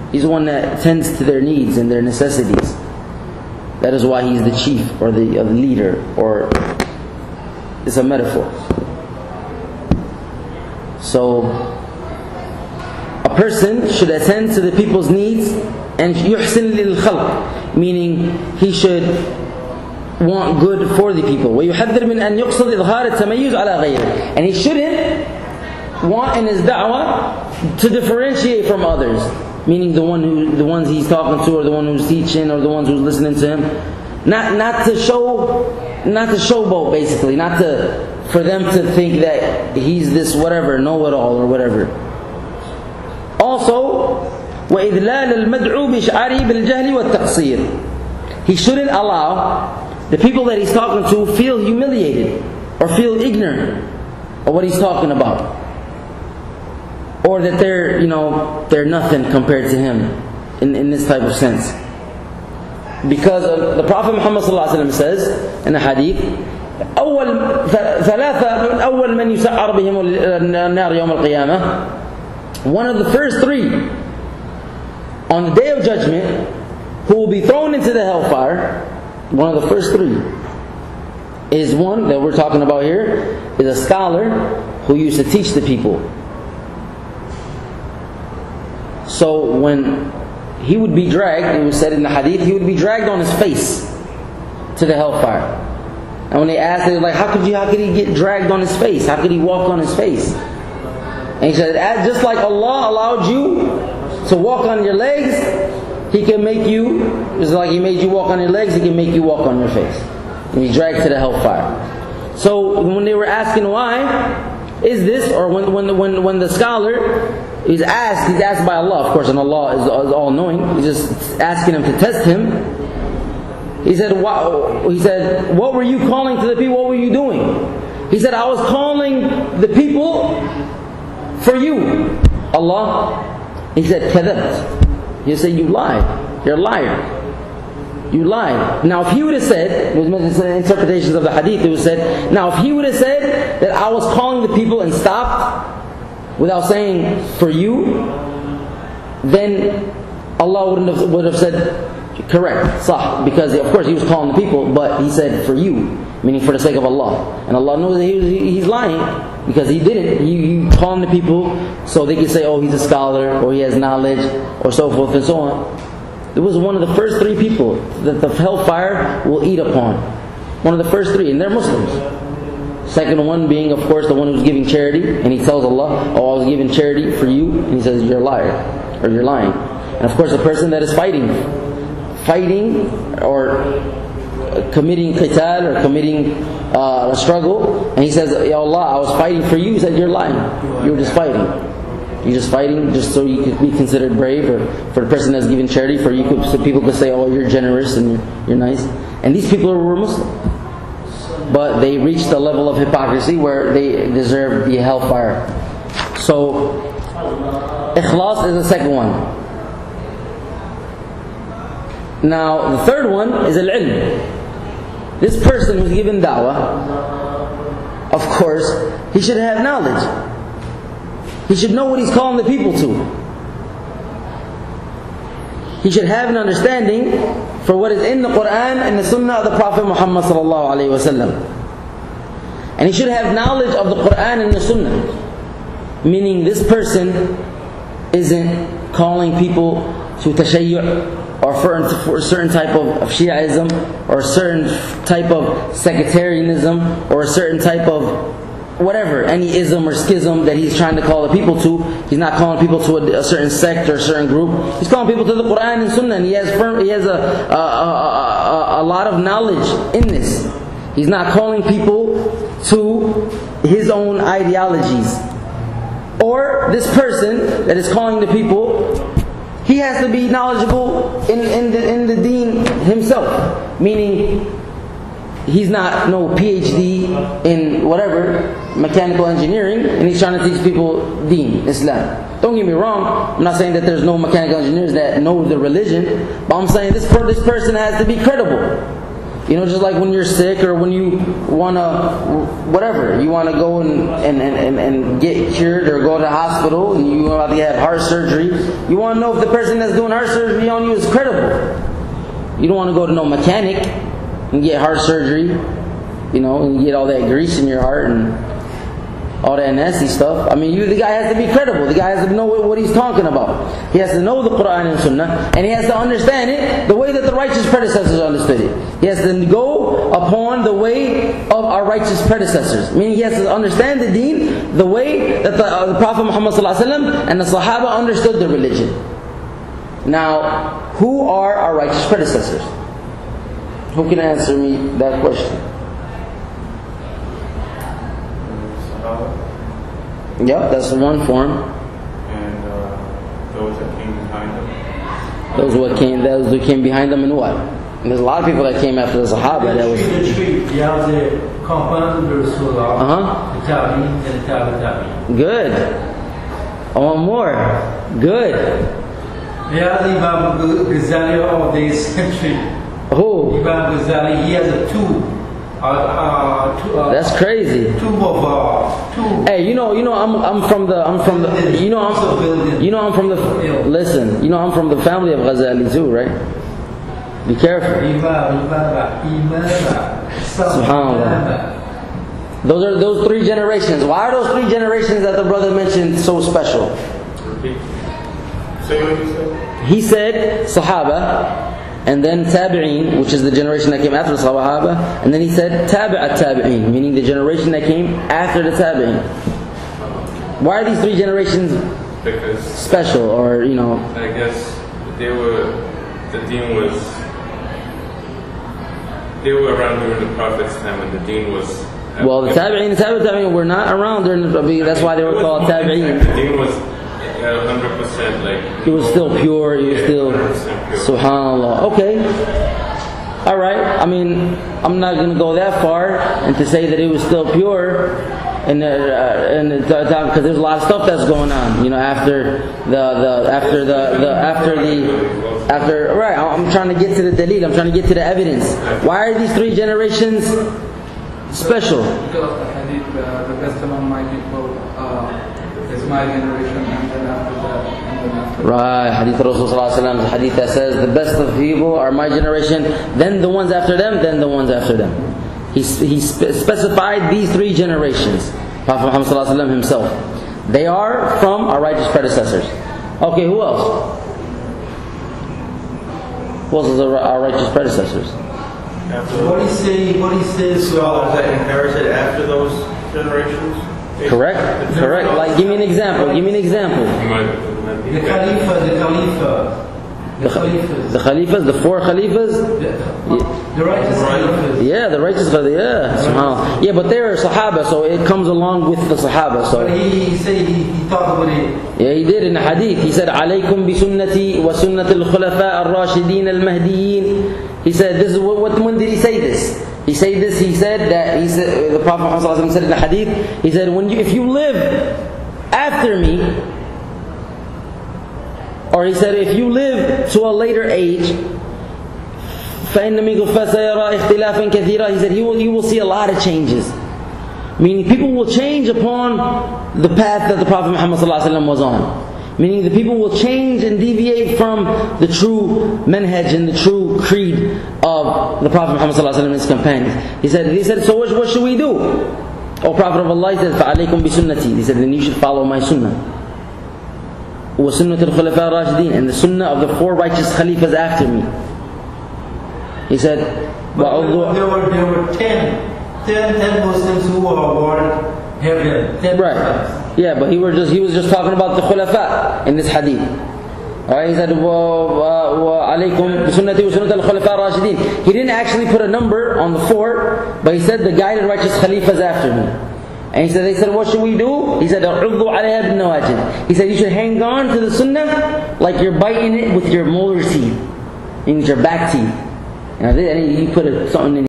He's the one that tends to their needs and their necessities. That is why he's the chief or the leader, or it's a metaphor. So a person should attend to the people's needs and yuhsin lil khalq, meaning he should want good for the people. ويحذر من أن يقصد إظهار التميز على غيره, and he shouldn't want in his da'wah to differentiate from others, meaning the ones he's talking to, or the one who's teaching, or the ones who's listening to him. Not to showboat, basically, for them to think that he's this whatever, know-it-all or whatever. Also, وإذلال المدعو بإشعاره بالجهل والتقصير. He shouldn't allow the people that he's talking to feel humiliated or feel ignorant of what he's talking about, or that they're nothing compared to him in this type of sense. Because the Prophet Muhammad ﷺ says in the hadith, ثلاثة من أول من يسعر بهم النار يوم القيامة, one of the first three on the day of judgment who will be thrown into the hellfire, one of the first three is one that we're talking about here, is a scholar who used to teach the people. So when he would be dragged, it was said in the hadith, he would be dragged on his face to the hellfire. And when they asked, they were like, how could he get dragged on his face? How could he walk on his face? And he said, just like Allah allowed you to walk on your legs, He can make you, just like He made you walk on your legs, He can make you walk on your face. And be dragged to the hellfire. So when they were asking why is this, or when the scholar is asked, he's asked by Allah, of course, and Allah is all-knowing. He's just asking him to test him. He said, what were you calling to the people? What were you doing? He said, I was calling the people for you, Allah. He said, kadhabt. He said, you lied. You're a liar. You lied. Now if he would have said, it was interpretations of the hadith, it was said, now if he would have said that I was calling the people and stopped without saying for you, then Allah would have said correct, sah, because of course he was calling the people, but he said for you, meaning for the sake of Allah. And Allah knows that he's lying, because he didn't. He calling the people so they could say, oh, he's a scholar, or he has knowledge, or so forth and so on. It was one of the first three people that the hellfire will eat upon. One of the first three, and they're Muslims. Second one being, of course, the one who's giving charity, and he tells Allah, oh, I was giving charity for you, and he says, you're a liar, or you're lying. And of course, the person that is fighting or committing qital, or committing a struggle, and he says, Ya Allah, I was fighting for you, he said, you're lying. You were just fighting. You're just fighting just so you could be considered brave, or for the person that's giving charity, so people could say, oh, you're generous and you're nice. And these people were Muslim, but they reached a level of hypocrisy where they deserve the hellfire. So ikhlas is the second one. Now the third one is al-ilm. This person who's given da'wah, of course, he should have knowledge. He should know what he's calling the people to. He should have an understanding for what is in the Quran and the Sunnah of the Prophet Muhammad sallallahu alaihi wasallam. And he should have knowledge of the Quran and the Sunnah. Meaning this person isn't calling people to tashayyu', or for a certain type of Shiaism, or a certain type of sectarianism, or a certain type of whatever, any ism or schism that he's trying to call the people to. He's not calling people to a certain sect or a certain group. He's calling people to the Quran and Sunnah, and he has a lot of knowledge in this. He's not calling people to his own ideologies. Or this person that is calling the people, he has to be knowledgeable in the deen himself. Meaning, he's not no PhD in whatever, mechanical engineering, and he's trying to teach people deen, Islam. Don't get me wrong, I'm not saying that there's no mechanical engineers that know the religion, but I'm saying this person has to be credible. You know, just like when you're sick or when you want to, whatever, you want to go and get cured or go to the hospital and you about to have heart surgery. You want to know if the person that's doing heart surgery on you is credible. You don't want to go to no mechanic and get heart surgery, you know, and get all that grease in your heart and all that nasty stuff. I mean, the guy has to be credible. The guy has to know what he's talking about. He has to know the Quran and Sunnah, and he has to understand it the way that the righteous predecessors understood it. He has to go upon the way of our righteous predecessors. Meaning he has to understand the deen the way that the Prophet Muhammad ﷺ and the Sahaba understood the religion. Now, who are our righteous predecessors? Who can answer me that question? Yep, that's the one form. And those that came behind them. Those who came behind them, and what? And there's a lot of people that came after the Sahaba. That was. Good. One more. Good. Imam Ghazali of this century. Who? Imam Ghazali, he has a tomb. That's crazy. Tomb of two. Hey, I'm from the listen, I'm from the family of Ghazali too, right? Be careful. SubhanAllah. Those three generations. Why are those three generations that the brother mentioned so special? Repeat. Say what you said. He said Sahaba, and then Tabi'een, which is the generation that came after the Sahaba, and then he said Tabi'at Tabi'een, meaning the generation that came after the Tabi'een. Why are these three generations because special, or I guess they were around during the Prophet's time, and the deen was. Well, the Tabi'een were not around during that's why they were called Tabi'een. The deen was 100% like. It was still pure. It was still. Subhanallah. Okay. All right. I mean, I'm not going to go that far and to say that it was still pure, and because there's a lot of stuff that's going on. After right. I'm trying to get to the dalil. I'm trying to get to the evidence. Why are these three generations special? Because the hadith, the best among my people is my generation, and then after that, and then after that. Right, hadith Rasulullah hadith that says the best of people are my generation, then the ones after them, then the ones after them. He specified these three generations. Prophet Muhammad himself. They are from our righteous predecessors. Okay, who else? Who else is our righteous predecessors? What he says Scholars that inherited after those generations. Correct. Like, give me an example. the Khalifa. The Khalifas, the four Khalifas. The righteous Khalifas. Yeah, the righteous Khalifas. Yeah, subhanAllah. Yeah, but they're Sahaba, so it comes along with the Sahaba. So. But he said he talked about it. Yeah, he did in the hadith. He said, "Alaykum bi sunnati wa sunnati al-khulafa ar-rashidin al-mahdiyyin." He said, "This is when did he say this?" He said that the Prophet Muhammad said in the hadith. He said, if you live after me, or he said, if you live to a later age, فَإِنَّ مِنْكُمْ فَسَيَرَى اخْتِلَافًا كَثِيرًا. He said, you will see a lot of changes. Meaning people will change upon the path that the Prophet Muhammad was on. Meaning the people will change and deviate from the true manhaj and the true creed of the Prophet Muhammad and his companions. He said, so what should we do? O Prophet of Allah, he said, فَعَلَيْكُمْ بِسُنَّتِي. He said, then you should follow my sunnah. وَسُنَّةِ الْخُلَفَاءِ الرَّاشِدِينَ, and the sunnah of the four righteous Khalifas after me. He said, there were 10 Muslims who were awarded heaven. 10 right. Muslims. Yeah, but he was just talking about the khulafa in this hadith. Alright, he said, وَعَلَيْكُمْ بِسُنَّتِي وَسُنَّةِ الْخُلَفَاءِ الرَّاشِدِينَ. He didn't actually put a number on the four, but he said the guided righteous Khalifas after me. And they said, what should we do? He said, عُضُّ عَلَيْهَا بِالنَّوَاجِذ. He said, you should hang on to the sunnah like you're biting it with your molar teeth, in your back teeth. And he put something in